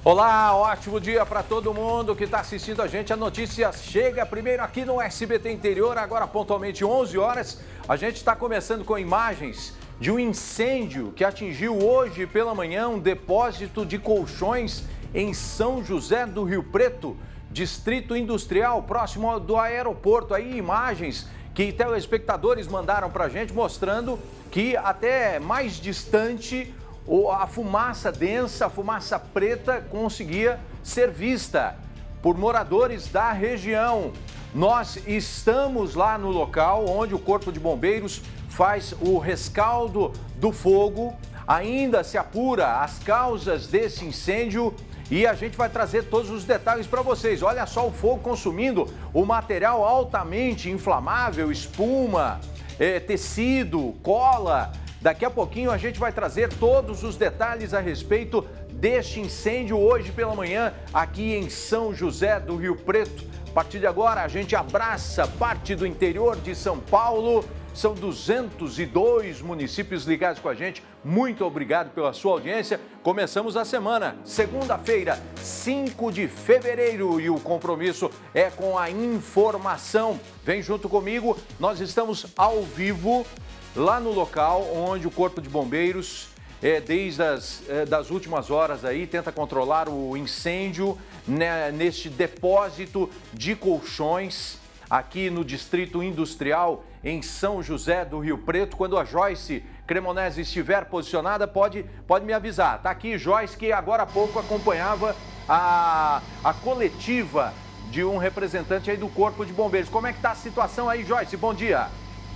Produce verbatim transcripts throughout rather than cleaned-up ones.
Olá, ótimo dia para todo mundo que está assistindo a gente. A notícia chega primeiro aqui no S B T Interior, agora pontualmente onze horas. A gente está começando com imagens de um incêndio que atingiu hoje pela manhã um depósito de colchões em São José do Rio Preto, distrito industrial, próximo do aeroporto. Aí imagens que telespectadores mandaram para a gente mostrando que até mais distante a fumaça densa, a fumaça preta conseguia ser vista por moradores da região. Nós estamos lá no local onde o Corpo de Bombeiros faz o rescaldo do fogo. Ainda se apura as causas desse incêndio e a gente vai trazer todos os detalhes para vocês. Olha só o fogo consumindo o material altamente inflamável, espuma, é, tecido, cola. Daqui a pouquinho a gente vai trazer todos os detalhes a respeito deste incêndio hoje pela manhã aqui em São José do Rio Preto. A partir de agora a gente abraça parte do interior de São Paulo. São duzentos e dois municípios ligados com a gente. Muito obrigado pela sua audiência. Começamos a semana, segunda-feira, cinco de fevereiro, e o compromisso é com a informação. Vem junto comigo, nós estamos ao vivo lá no local onde o Corpo de Bombeiros, é, desde as é, das últimas horas aí, tenta controlar o incêndio, né, neste depósito de colchões aqui no Distrito Industrial em São José do Rio Preto. Quando a Joyce Cremonese estiver posicionada, pode, pode me avisar. Tá aqui Joyce, que agora há pouco acompanhava a, a coletiva de um representante aí do Corpo de Bombeiros. Como é que tá a situação aí, Joyce? Bom dia.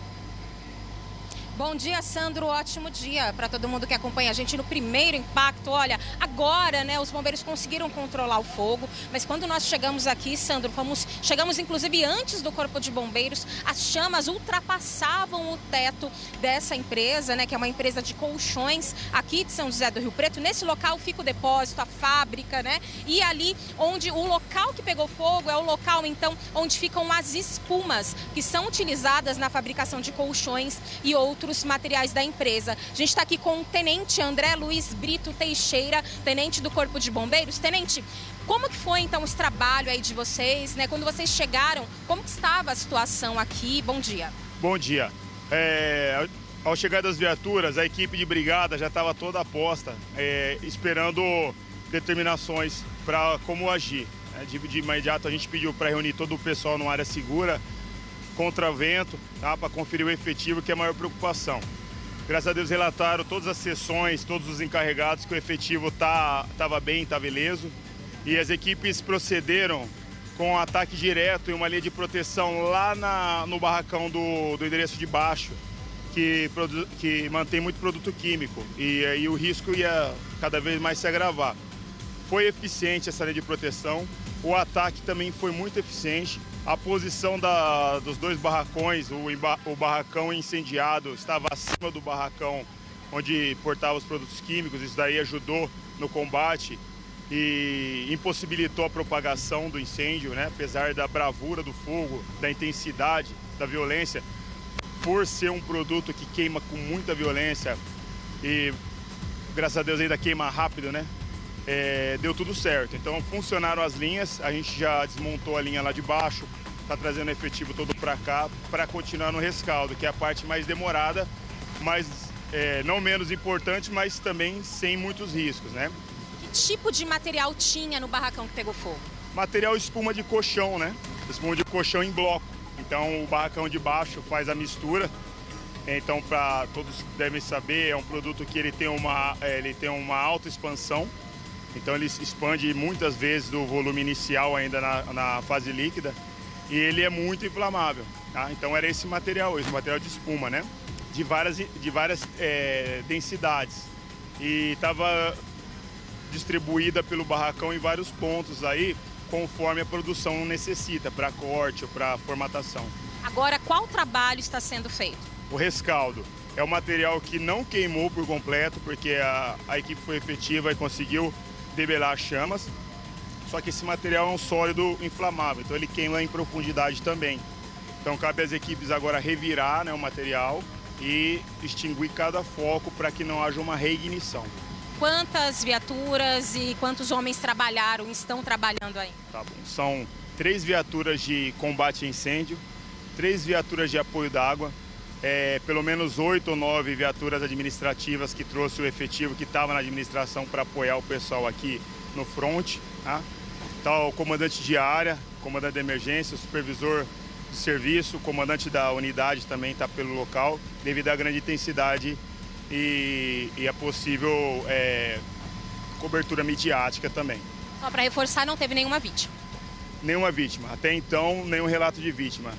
Bom dia, Sandro. Ótimo dia para todo mundo que acompanha a gente no primeiro impacto. Olha, agora, né, os bombeiros conseguiram controlar o fogo, mas quando nós chegamos aqui, Sandro, fomos, chegamos inclusive antes do Corpo de Bombeiros, as chamas ultrapassavam o teto dessa empresa, né, que é uma empresa de colchões aqui de São José do Rio Preto. Nesse local fica o depósito, a fábrica, né, e ali onde o local que pegou fogo é o local, então, onde ficam as espumas que são utilizadas na fabricação de colchões e outros materiais da empresa. A gente está aqui com o Tenente André Luiz Brito Teixeira, Tenente do Corpo de Bombeiros. Tenente, como que foi então esse trabalho aí de vocês, né? Quando vocês chegaram, como que estava a situação aqui? Bom dia. Bom dia. É, ao chegar das viaturas, a equipe de brigada já estava toda aposta, é, esperando determinações para como agir. De, de imediato a gente pediu para reunir todo o pessoal numa área segura, contra vento, tá, para conferir o efetivo, que é a maior preocupação. Graças a Deus relataram todas as sessões, todos os encarregados, que o efetivo tá, tava bem, estava ileso. E as equipes procederam com um ataque direto e uma linha de proteção lá na, no barracão do, do endereço de baixo, que, produ, que mantém muito produto químico. E aí o risco ia cada vez mais se agravar. Foi eficiente essa linha de proteção, o ataque também foi muito eficiente. A posição da, dos dois barracões, o, o barracão incendiado estava acima do barracão onde portava os produtos químicos. Isso daí ajudou no combate e impossibilitou a propagação do incêndio, né? Apesar da bravura do fogo, da intensidade, da violência, por ser um produto que queima com muita violência e, graças a Deus, ainda queima rápido, né? É, deu tudo certo. Então funcionaram as linhas, a gente já desmontou a linha lá de baixo, está trazendo o efetivo todo para cá para continuar no rescaldo, que é a parte mais demorada, mas é, não menos importante, mas também sem muitos riscos, né? Que tipo de material tinha no barracão que pegou fogo? Material espuma de colchão, né? Espuma de colchão em bloco. Então o barracão de baixo faz a mistura. Então, para todos devem saber, é um produto que ele tem uma, ele tem uma alta expansão. Então ele expande muitas vezes do volume inicial ainda na, na fase líquida e ele é muito inflamável, tá? Então era esse material, esse material de espuma, né? De várias, de várias é, densidades e estava distribuída pelo barracão em vários pontos aí, conforme a produção necessita, para corte ou para formatação. Agora, qual trabalho está sendo feito? O rescaldo. É um material que não queimou por completo, porque a, a equipe foi efetiva e conseguiu debelar as chamas, só que esse material é um sólido inflamável, então ele queima em profundidade também. Então cabe às equipes agora revirar, né, o material e extinguir cada foco para que não haja uma reignição. quantas viaturas e quantos homens trabalharam, estão trabalhando aí? Tá bom. São três viaturas de combate a incêndio, três viaturas de apoio d'água, é, pelo menos oito ou nove viaturas administrativas que trouxe o efetivo que estava na administração para apoiar o pessoal aqui no front. Tá? Tá o comandante de área, comandante de emergência, o supervisor de serviço, o comandante da unidade também está pelo local, devido à grande intensidade e, e a possível é, cobertura midiática também. Só para reforçar, não teve nenhuma vítima? Nenhuma vítima. Até então, nenhum relato de vítima.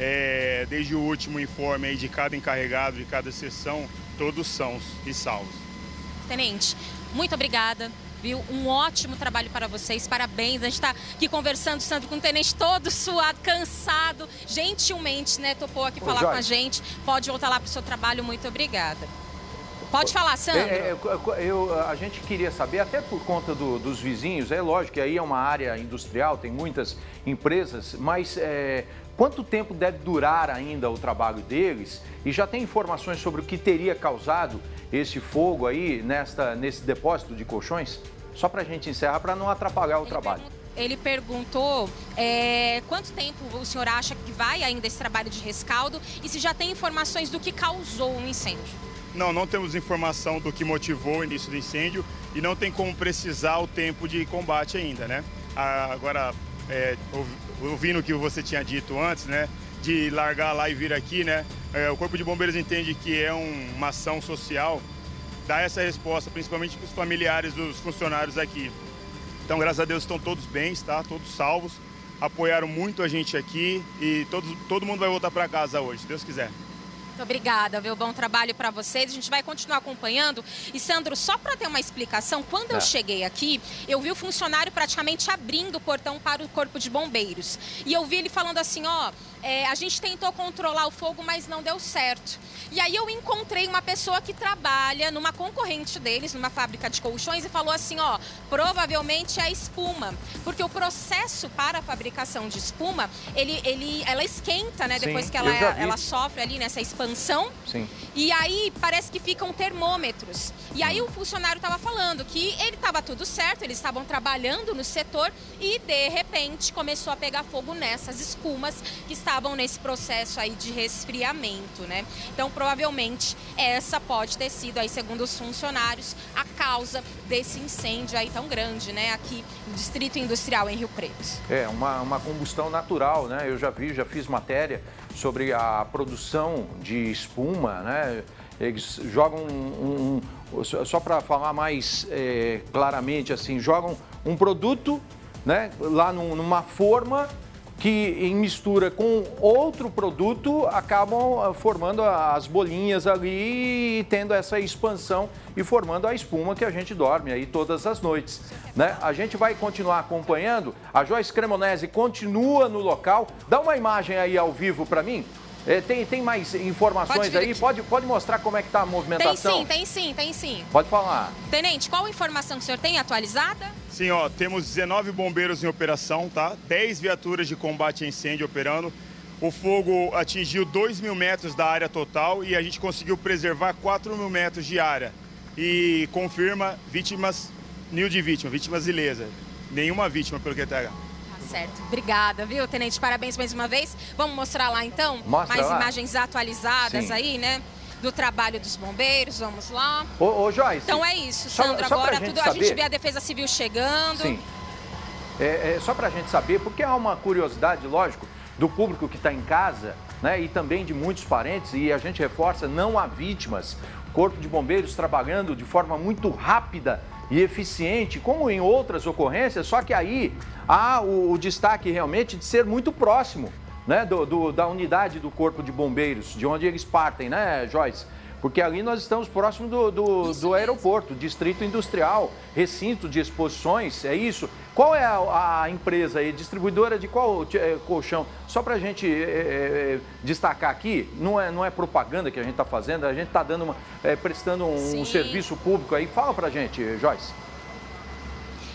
É, desde o último informe aí de cada encarregado, de cada seção, todos sãos e salvos. Tenente, muito obrigada. Viu? Um ótimo trabalho para vocês, parabéns. A gente está aqui conversando, Sandro, com o tenente todo suado, cansado, gentilmente, né, topou aqui Ô, falar Jorge. com a gente. Pode voltar lá para o seu trabalho, muito obrigada. Pode falar, Sandro. É, é, eu, a gente queria saber, até por conta do, dos vizinhos, é lógico que aí é uma área industrial, tem muitas empresas, mas é, quanto tempo deve durar ainda o trabalho deles? E já tem informações sobre o que teria causado esse fogo aí nesta, nesse depósito de colchões? Só para a gente encerrar, para não atrapalhar o ele trabalho. Pergun ele perguntou é, quanto tempo o senhor acha que vai ainda esse trabalho de rescaldo e se já tem informações do que causou o incêndio. Não, não temos informação do que motivou o início do incêndio e não tem como precisar o tempo de combate ainda, né? Agora, é, ouvindo o que você tinha dito antes, né? De largar lá e vir aqui, né? É, o Corpo de Bombeiros entende que é um, uma ação social, dá essa resposta, principalmente para os familiares dos funcionários aqui. Então, graças a Deus, estão todos bem, tá? Todos salvos, apoiaram muito a gente aqui e todos, todo mundo vai voltar para casa hoje, se Deus quiser. Muito obrigada, viu? Bom trabalho para vocês. A gente vai continuar acompanhando. E, Sandro, só para ter uma explicação, quando é. eu cheguei aqui, eu vi o funcionário praticamente abrindo o portão para o Corpo de Bombeiros. E eu vi ele falando assim, ó, é, a gente tentou controlar o fogo, mas não deu certo. E aí eu encontrei uma pessoa que trabalha numa concorrente deles, numa fábrica de colchões, e falou assim, ó, provavelmente é espuma. Porque o processo para a fabricação de espuma, ele, ele, ela esquenta, né? Sim, depois que ela, ela sofre ali nessa expansão. Sim. E aí parece que ficam termômetros. E aí o funcionário estava falando que ele estava tudo certo, eles estavam trabalhando no setor e de repente começou a pegar fogo nessas espumas que estavam nesse processo aí de resfriamento, né? Então provavelmente essa pode ter sido aí, segundo os funcionários, a causa desse incêndio aí tão grande, né? Aqui no Distrito Industrial em Rio Preto. É, uma, uma combustão natural, né? Eu já vi, já fiz matéria sobre a produção de espuma, né? Eles jogam um, um só para falar mais é, claramente assim, jogam um produto, né, lá num, numa forma que em mistura com outro produto acabam formando as bolinhas ali e tendo essa expansão e formando a espuma que a gente dorme aí todas as noites, né? A gente vai continuar acompanhando, a Joyce Cremonese continua no local, dá uma imagem aí ao vivo para mim. É, tem, tem mais informações pode aí? Pode, pode mostrar como é que está a movimentação? Tem sim, tem sim, tem sim. Pode falar. Tenente, qual a informação que o senhor tem atualizada? Sim, ó, temos dezenove bombeiros em operação, tá? dez viaturas de combate a incêndio operando. O fogo atingiu dois mil metros da área total e a gente conseguiu preservar quatro mil metros de área. E confirma vítimas, nil de vítimas, vítimas ilesas. Nenhuma vítima pelo que tá. Certo, obrigada, viu, Tenente? Parabéns mais uma vez. Vamos mostrar lá, então, Mostra mais lá. imagens atualizadas. Sim. Aí, né, do trabalho dos bombeiros. Vamos lá. Ô, ô Joyce. Então é isso, Sandro. Só, agora só tudo, a gente vê a Defesa Civil chegando. Sim. É, é só para a gente saber, porque há uma curiosidade, lógico, do público que está em casa, né, e também de muitos parentes, e a gente reforça, não há vítimas. Corpo de Bombeiros trabalhando de forma muito rápida e eficiente, como em outras ocorrências, só que aí há o, o destaque realmente de ser muito próximo, né, do, do, da unidade do Corpo de Bombeiros, de onde eles partem, né, Joyce? Porque ali nós estamos próximo do, do, do aeroporto, distrito industrial, recinto de exposições, é isso? Qual é a, a empresa aí, distribuidora de qual é, colchão? Só para a gente é, é, destacar aqui, não é, não é propaganda que a gente está fazendo, a gente está dando uma, é, prestando um, um serviço público aí. Fala para a gente, Joyce.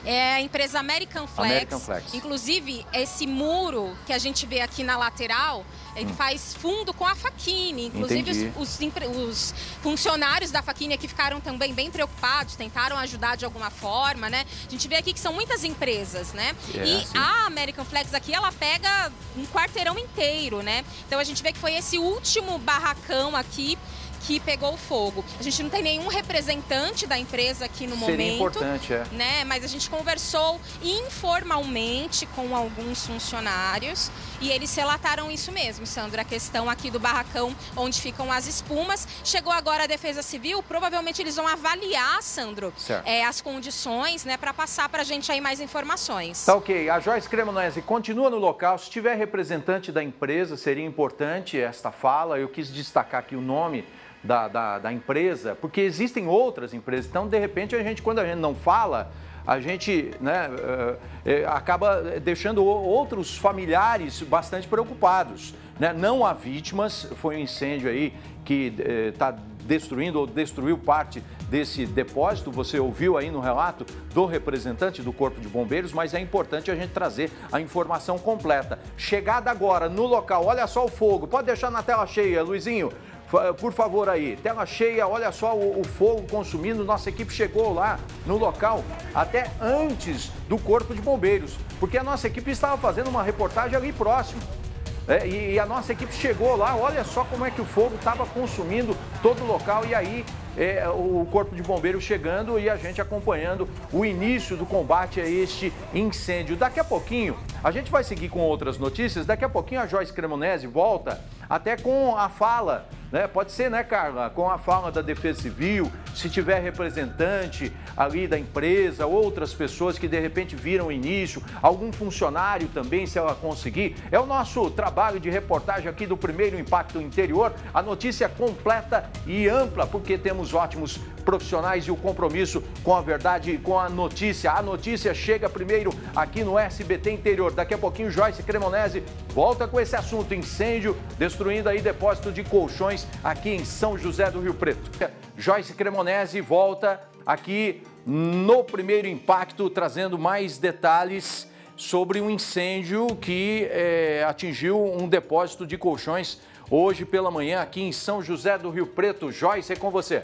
É a empresa American Flex. American Flex. Inclusive, esse muro que a gente vê aqui na lateral, ele hum. faz fundo com a Facchini. Inclusive, os, os, os funcionários da Facchini aqui ficaram também bem preocupados, tentaram ajudar de alguma forma, né? A gente vê aqui que são muitas empresas, né? É, e sim. a American Flex aqui, ela pega um quarteirão inteiro, né? Então, a gente vê que foi esse último barracão aqui que pegou fogo. A gente não tem nenhum representante da empresa aqui no Seria momento. importante, é. Né? Mas a gente conversou informalmente com alguns funcionários e eles relataram isso mesmo, Sandro, a questão aqui do barracão onde ficam as espumas. Chegou agora a Defesa Civil, provavelmente eles vão avaliar, Sandro, é, as condições, né, para passar para a gente aí mais informações. Tá ok. A Joyce Cremonese continua no local. Se tiver representante da empresa, seria importante esta fala. Eu quis destacar aqui o nome Da, da, da empresa, porque existem outras empresas. Então, de repente, a gente, quando a gente não fala, a gente, né, é, acaba deixando outros familiares bastante preocupados, né? Não há vítimas, foi um incêndio aí que está é, destruindo ou destruiu parte desse depósito. Você ouviu aí no relato do representante do Corpo de Bombeiros, mas é importante a gente trazer a informação completa. Chegada agora no local, olha só o fogo, pode deixar na tela cheia, Luizinho. Por favor aí, tela cheia, olha só o, o fogo consumindo, nossa equipe chegou lá no local até antes do Corpo de Bombeiros, porque a nossa equipe estava fazendo uma reportagem ali próximo. É, e, e a nossa equipe chegou lá, olha só como é que o fogo estava consumindo todo o local e aí é, o Corpo de Bombeiros chegando e a gente acompanhando o início do combate a este incêndio. Daqui a pouquinho, a gente vai seguir com outras notícias, daqui a pouquinho a Joyce Cremonese volta até com a fala, né? Pode ser, né, Carla? Com a fala da Defesa Civil, se tiver representante ali da empresa, outras pessoas que de repente viram o início, algum funcionário também, se ela conseguir. É o nosso trabalho de reportagem aqui do Primeiro Impacto Interior, a notícia completa e ampla, porque temos ótimos profissionais e o compromisso com a verdade e com a notícia. A notícia chega primeiro aqui no S B T Interior. Daqui a pouquinho, Joyce Cremonese volta com esse assunto, incêndio destruindo aí depósito de colchões aqui em São José do Rio Preto. Joyce Cremonese volta aqui no Primeiro Impacto, trazendo mais detalhes sobre um incêndio que é, atingiu um depósito de colchões hoje pela manhã aqui em São José do Rio Preto. Joyce, é com você.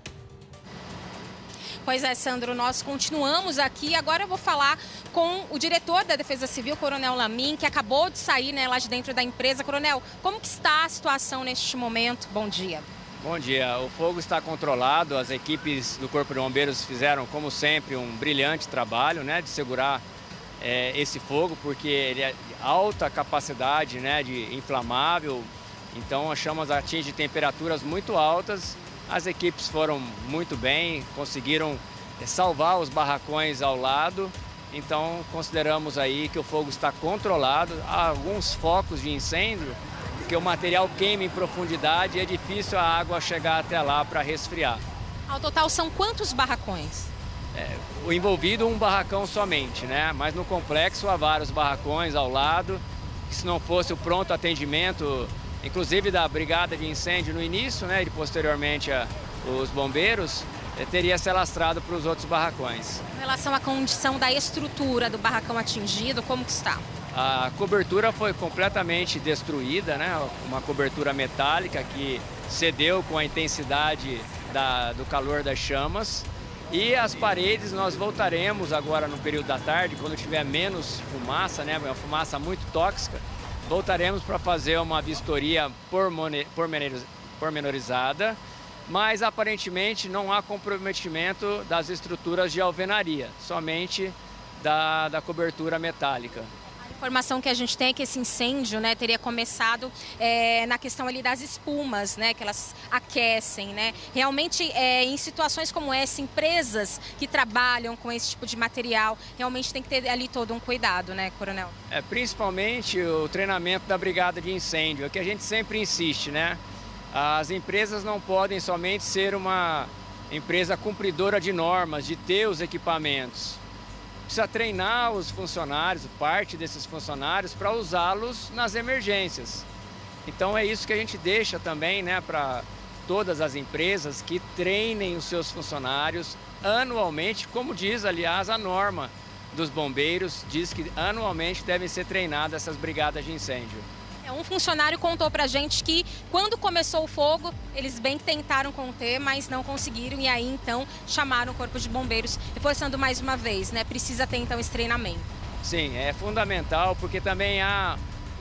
Pois é, Sandro, nós continuamos aqui. Agora eu vou falar com o diretor da Defesa Civil, Coronel Lamin, que acabou de sair, né, lá de dentro da empresa. Coronel, como que está a situação neste momento? Bom dia. Bom dia. O fogo está controlado. As equipes do Corpo de Bombeiros fizeram, como sempre, um brilhante trabalho, né, de segurar é, esse fogo, porque ele é de alta capacidade, né, de inflamável. Então, as chamas atingem temperaturas muito altas. As equipes foram muito bem, conseguiram salvar os barracões ao lado. Então, consideramos aí que o fogo está controlado. Há alguns focos de incêndio, porque o material queima em profundidade e é difícil a água chegar até lá para resfriar. Ao total, são quantos barracões? É, o envolvido, um barracão somente, né? Mas no complexo há vários barracões ao lado. Se não fosse o pronto atendimento, inclusive da brigada de incêndio no início, né, e posteriormente a, os bombeiros, eh, teria se alastrado para os outros barracões. Em relação à condição da estrutura do barracão atingido, como que está? A cobertura foi completamente destruída, né, uma cobertura metálica que cedeu com a intensidade da, do calor das chamas. E as paredes nós voltaremos agora no período da tarde, quando tiver menos fumaça, né, uma fumaça muito tóxica. Voltaremos para fazer uma vistoria pormenorizada, mas aparentemente não há comprometimento das estruturas de alvenaria, somente da, da cobertura metálica. A informação que a gente tem é que esse incêndio, né, teria começado é, na questão ali das espumas, né, que elas aquecem, né? Realmente, é, em situações como essa, empresas que trabalham com esse tipo de material, realmente tem que ter ali todo um cuidado, né, Coronel? É, principalmente o treinamento da brigada de incêndio, é que a gente sempre insiste, né? As empresas não podem somente ser uma empresa cumpridora de normas, de ter os equipamentos. Precisa treinar os funcionários, parte desses funcionários, para usá-los nas emergências. Então é isso que a gente deixa também, né, para todas as empresas que treinem os seus funcionários anualmente, como diz, aliás, a norma dos bombeiros diz que anualmente devem ser treinadas essas brigadas de incêndio. Um funcionário contou pra gente que quando começou o fogo, eles bem que tentaram conter, mas não conseguiram e aí então chamaram o Corpo de Bombeiros, reforçando mais uma vez, né? Precisa ter então esse treinamento. Sim, é fundamental porque também há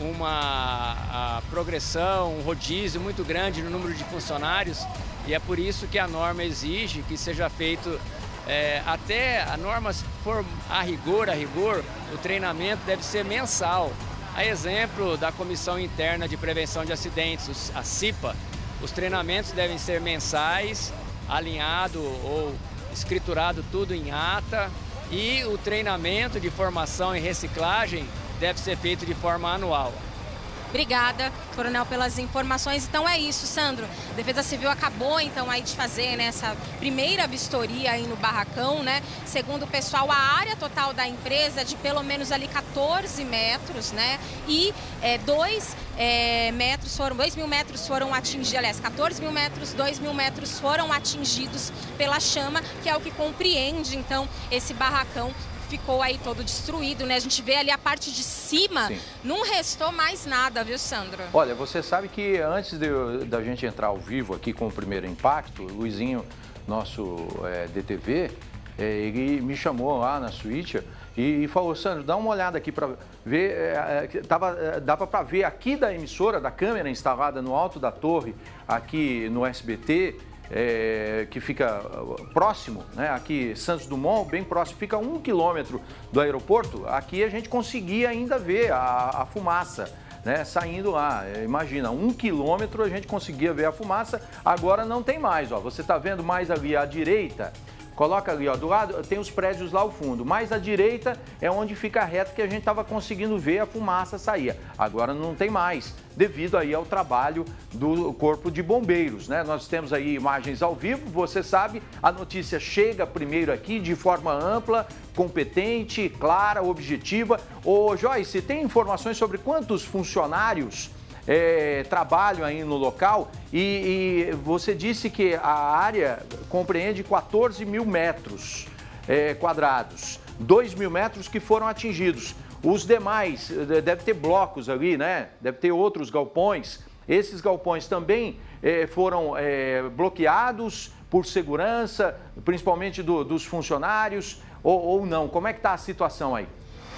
uma a progressão, um rodízio muito grande no número de funcionários e é por isso que a norma exige que seja feito é, até a norma for a rigor, a rigor, o treinamento deve ser mensal. A exemplo da Comissão Interna de Prevenção de Acidentes, a CIPA, os treinamentos devem ser mensais, alinhado ou escriturado tudo em ata e o treinamento de formação e reciclagem deve ser feito de forma anual. Obrigada, Coronel, pelas informações. Então é isso, Sandro. A Defesa Civil acabou, então, aí de fazer, né, essa primeira vistoria aí no barracão, né? Segundo o pessoal, a área total da empresa é de pelo menos ali quatorze metros, né? E é, dois é, metros foram, dois mil metros foram atingidos, aliás, quatorze mil metros, dois mil metros foram atingidos pela chama, que é o que compreende, então, esse barracão. Ficou aí todo destruído, né? A gente vê ali a parte de cima, sim, não restou mais nada, viu, Sandro? Olha, você sabe que antes de, da gente entrar ao vivo aqui com o Primeiro Impacto, o Luizinho, nosso é, D T V, é, ele me chamou lá na suíte e, e falou, Sandro, dá uma olhada aqui para ver, é, é, tava, é, dava para ver aqui da emissora, da câmera instalada no alto da torre, aqui no S B T, É, que fica próximo, né? Aqui Santos Dumont, bem próximo, fica um quilômetro do aeroporto. Aqui a gente conseguia ainda ver a, a fumaça, né? Saindo lá. Imagina, um quilômetro a gente conseguia ver a fumaça, agora não tem mais. Ó. Você está vendo mais ali à direita? Coloca ali, ó, do lado, tem os prédios lá ao fundo, mais à direita é onde fica reto que a gente estava conseguindo ver a fumaça sair. Agora não tem mais, devido aí ao trabalho do Corpo de Bombeiros, né? Nós temos aí imagens ao vivo, você sabe, a notícia chega primeiro aqui de forma ampla, competente, clara, objetiva. Ô Joyce, tem informações sobre quantos funcionários É, trabalho aí no local e, e você disse que a área compreende quatorze mil metros é, quadrados, dois mil metros que foram atingidos. Os demais, deve ter blocos ali, né? Deve ter outros galpões. Esses galpões também é, foram é, bloqueados por segurança, principalmente do, dos funcionários ou, ou não? Como é que está a situação aí?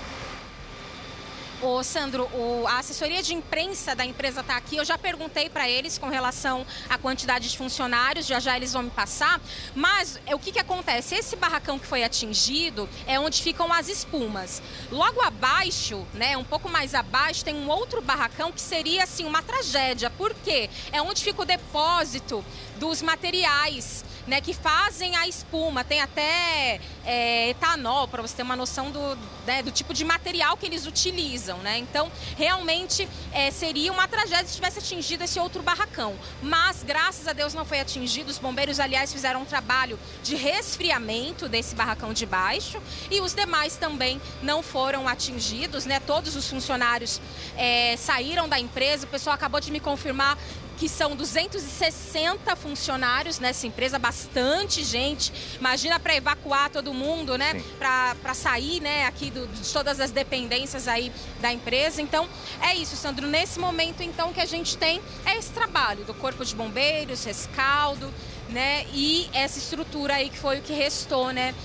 Ô, Sandro, o, a assessoria de imprensa da empresa está aqui. Eu já perguntei para eles com relação à quantidade de funcionários, já já eles vão me passar. Mas é, o que, que acontece? Esse barracão que foi atingido é onde ficam as espumas. Logo abaixo, né, um pouco mais abaixo, tem um outro barracão que seria assim uma tragédia. Por quê? É onde fica o depósito dos materiais, né, que fazem a espuma. Tem até é, etanol, para você ter uma noção do, né, do tipo de material que eles utilizam, né? Então, realmente é, seria uma tragédia se tivesse atingido esse outro barracão. Mas, graças a Deus, não foi atingido. Os bombeiros, aliás, fizeram um trabalho de resfriamento desse barracão de baixo e os demais também não foram atingidos, né? Todos os funcionários é, saíram da empresa. O pessoal acabou de me confirmar que são duzentos e sessenta funcionários nessa empresa, bastante gente. Imagina para evacuar todo mundo, né? Para sair, né, aqui do, de todas as dependências aí da empresa. Então, é isso, Sandro. Nesse momento, então, que a gente tem é esse trabalho do Corpo de Bombeiros, rescaldo, né? E essa estrutura aí que foi o que restou, né,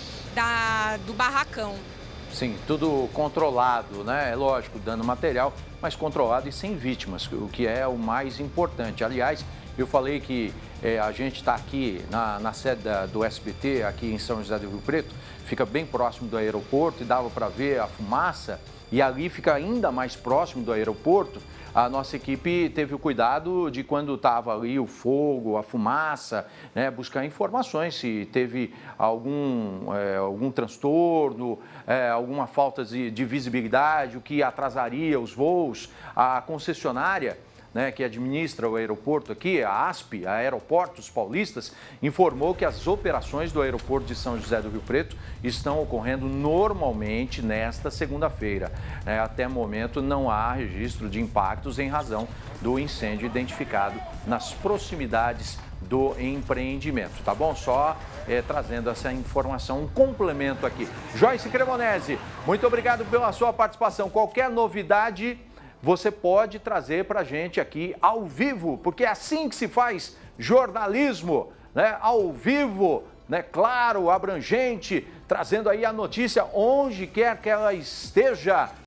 da, do barracão. Sim, tudo controlado, né? É lógico, dano material, mas controlado e sem vítimas, o que é o mais importante. Aliás, eu falei que é, a gente está aqui na, na sede da, do S B T, aqui em São José do Rio Preto, fica bem próximo do aeroporto e dava para ver a fumaça, e ali fica ainda mais próximo do aeroporto. A nossa equipe teve o cuidado de, quando estava ali o fogo, a fumaça, né, buscar informações se teve algum, é, algum transtorno, é, alguma falta de, de visibilidade, o que atrasaria os voos. A concessionária, né, que administra o aeroporto aqui, a ASP, a Aeroportos Paulistas, informou que as operações do aeroporto de São José do Rio Preto estão ocorrendo normalmente nesta segunda-feira. É, até o momento não há registro de impactos em razão do incêndio identificado nas proximidades do empreendimento, tá bom? Só é, trazendo essa informação, um complemento aqui. Joyce Cremonese, muito obrigado pela sua participação. Qualquer novidade, você pode trazer para a gente aqui ao vivo, porque é assim que se faz jornalismo, né? Ao vivo, né? Claro, abrangente, trazendo aí a notícia onde quer que ela esteja.